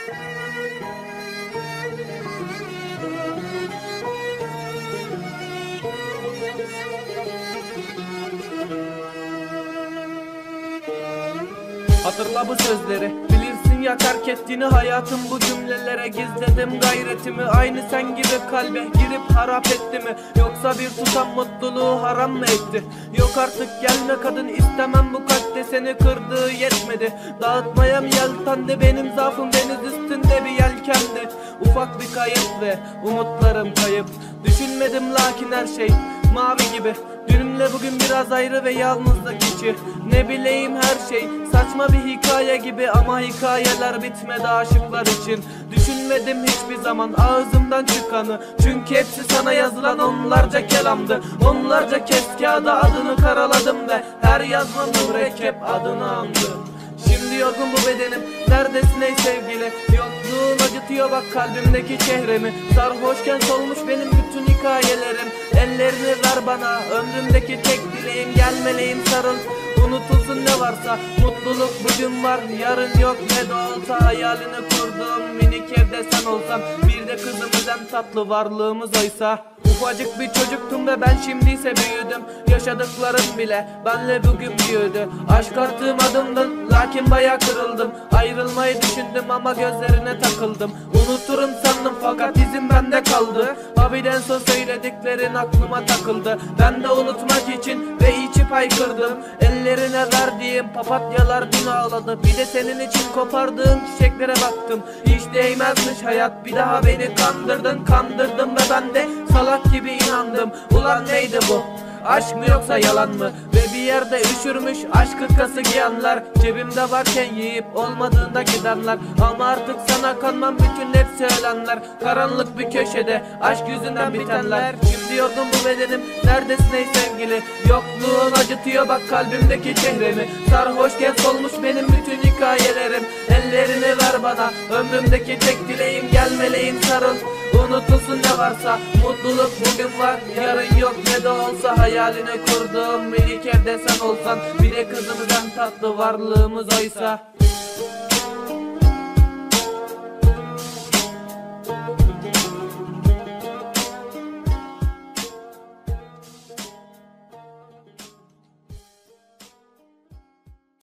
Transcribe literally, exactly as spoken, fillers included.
Hatırla bu sözleri, bilirsin ya terk ettiğini. Hayatım bu cümlelere gizledim gayretimi. Aynı sen gibi kalbe girip harap etti mi? Yoksa bir tutam mutluluğu haram mı etti? Yok artık gelme kadın, istemem bu kalpte, seni kırdığı yetmedi. Dağıtmaya mı yeltendi, benim zaafım deniz üstünde bir yelkendi. Ufak bir kayıp ve umutlarım kayıp. Düşünmedim lakin her şey mavi gibi. Dünümle bugün biraz ayrı ve yalnızlık içi. Ne bileyim her şey saçma bir hikaye gibi, ama hikayeler bitmedi aşıklar için. Düşünmedim hiçbir zaman ağzımdan çıkanı, çünkü hepsi sana yazılan onlarca kelamdı. Onlarca kez kağıda adını karaladım ve her yazma mürekkep adını andı. Şimdi yorgun bu bedenim, neredesin ey sevgili? Yokluğun acıtıyor bak kalbimdeki çehremi. Sarhoşken solmuş benim bütün hikayelerim. Ellerini ver bana, ömrümdeki tek dileğim, gel meleğim sarıl. Unutulsun ne varsa, mutluluk bugün var, yarın yok. Ne de olsa hayalini kurduğum minik evde sen olsan, bir de kızımız en tatlı varlığımız oysa. Ufacık bir çocuktum ve ben şimdiyse büyüdüm. Yaşadıklarım bile benle bugün büyüdü. Aşk arttığım adımdın, lakin baya kırıldım. Ayrılmayı düşündüm ama gözlerine takıldım. Unuturum sandım fakat izin bende kaldı. Abiden son söylediklerin aklıma takıldı. Ben de unutmak için ve içip haykırdım. Ellerine verdiğim papatyalar dün ağladı. Bir de senin için kopardığım çiçeklere baktım. Hiç değmezmiş hayat, bir daha beni kandırdın. Kandırdın ve ben de salak gibi inandım. Ulan neydi bu? Aşk mı yoksa yalan mı? Ve bir yerde üşürmüş aşk hırkası giyenler. Cebimde varken yiyip olmadığında gidenler. Ama artık sana kanmam bütün hep söylenenler. Karanlık bir köşede aşk yüzünden bitenler. Şimdi yorgun bu bedenim, neredesin ey sevgili? Yokluğun acıtıyor bak kalbimdeki çehremi. Sarhoşken solmuş benim bütün hikayelerim. Ellerini ver bana, ömrümdeki tek dileğim, gel meleğim sarıl. Unutulsun ne varsa, mutluluk bugün var, yarın yok. Ne de olsa hayalini kurduğum minik evde sen olsan, bir de kızımız en tatlı varlığımız oysa.